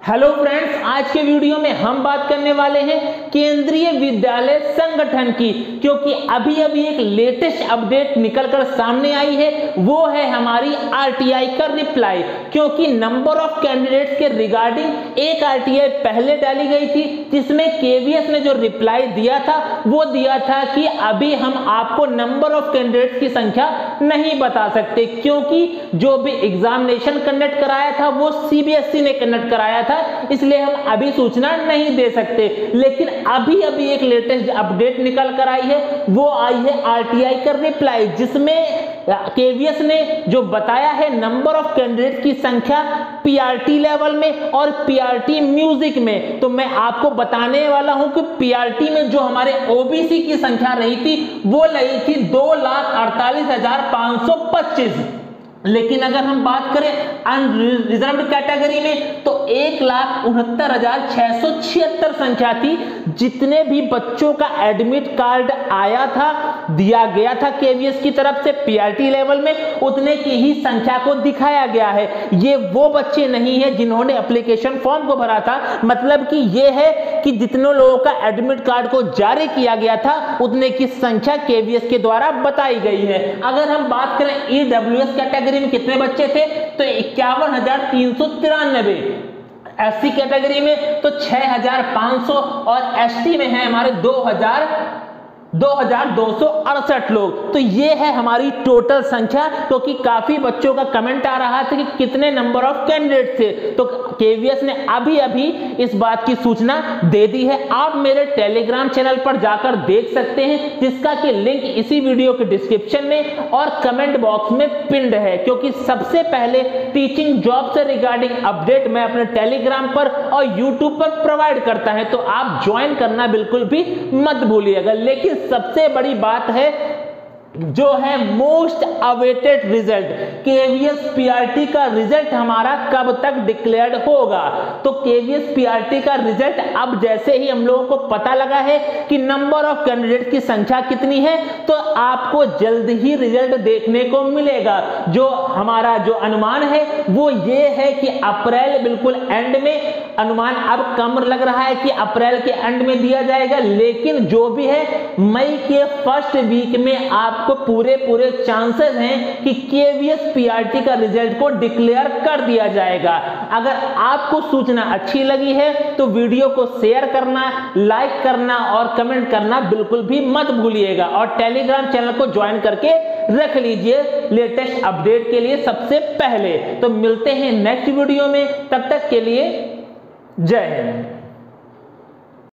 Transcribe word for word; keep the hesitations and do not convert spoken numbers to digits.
Hello friends, आज के video में हम बात करने वाले हैं केंद्रीय विद्यालय संगठन की, क्योंकि अभी अभी एक लेटेस्ट अपडेट निकलकर सामने आई है। वो है हमारी आरटीआई का रिप्लाई, क्योंकि नंबर ऑफ कैंडिडेट्स के रिगार्डिंग एक आरटीआई पहले डाली गई थी, जिसमें केवीएस ने जो रिप्लाई दिया था वो दिया था कि अभी हम आपको नंबर ऑफ कैंडिडेट्स की संख्या नहीं बता सकते, क्योंकि जो भी एग्जामिनेशन कंडक्ट कराया था वो सीबीएसई ने कंडक्ट कराया था, इसलिए हम अभी सूचना नहीं दे सकते। लेकिन अभी अभी एक लेटेस्ट अपडेट निकल कर आई है, वो आई है आरटीआई का रिप्लाई, जिसमें केवीएस ने जो बताया है नंबर ऑफ कैंडिडेट की संख्या पीआरटी लेवल में और पीआरटी म्यूजिक में। तो मैं आपको बताने वाला हूं कि पीआरटी में जो हमारे ओबीसी की संख्या रही थी वो रही थी दो लाख अड़तालीस हजार पांच सौ पच्चीस, लेकिन अगर हम बात करें अनरिजर्व्ड कैटेगरी में तो एक लाख उनहत्तर हजार छह सौ छिहत्तर संख्या थी। जितने भी बच्चों का एडमिट कार्ड आया था, दिया गया था केवीएस की तरफ से पीआरटी लेवल में, उतने की ही संख्या को दिखाया गया है। ये वो बच्चे नहीं है जिन्होंने एप्लीकेशन फॉर्म को भरा था, मतलब कि ये है कि जितने लोगों का एडमिट कार्ड को जारी किया गया था उतने की संख्या केवीएस के द्वारा बताई गई है। अगर हम बात करें ईडब्ल्यूएस कैटेगरी में कितने बच्चे थे तो इक्यावन हजार तीन सौ तिरानबे, एससी कैटेगरी में तो छह हजार पांच सौ और एसटी में है हमारे दो हजार दो हजार दो सौ अड़सठ लोग। तो ये है हमारी टोटल संख्या, क्योंकि तो काफी बच्चों का कमेंट आ रहा था कि कितने नंबर ऑफ कैंडिडेट थे, तो केवीएस ने अभी अभी इस बात की सूचना दे दी है। आप मेरे टेलीग्राम चैनल पर जाकर देख सकते हैं, जिसका कि लिंक इसी वीडियो के डिस्क्रिप्शन में और कमेंट बॉक्स में पिन्ड है, क्योंकि सबसे पहले टीचिंग जॉब से रिगार्डिंग अपडेट मैं अपने टेलीग्राम पर और यूट्यूब पर प्रोवाइड करता है, तो आप ज्वाइन करना बिल्कुल भी मत भूलिएगा। लेकिन सबसे बड़ी बात है जो है most awaited result, KVS PRT का रिजल्ट हमारा कब तक डिक्लेयर्ड होगा। तो केवीएस पीआरटी का रिजल्ट अब जैसे ही हम लोगों को पता लगा है कि नंबर ऑफ कैंडिडेट की संख्या कितनी है, तो आपको जल्द ही रिजल्ट देखने को मिलेगा। जो हमारा जो अनुमान है वो ये है कि अप्रैल बिल्कुल एंड में, अनुमान अब कम लग रहा है कि अप्रैल के एंड में दिया जाएगा, लेकिन जो भी है मई के फर्स्ट वीक में आप को पूरे पूरे चांसेस हैं कि केवीएस पीआरटी का रिजल्ट को डिक्लेयर कर दिया जाएगा। अगर आपको सूचना अच्छी लगी है तो वीडियो को शेयर करना, लाइक करना और कमेंट करना बिल्कुल भी मत भूलिएगा, और टेलीग्राम चैनल को ज्वाइन करके रख लीजिए लेटेस्ट अपडेट के लिए सबसे पहले। तो मिलते हैं नेक्स्ट वीडियो में, तब तक के लिए जय हिंद।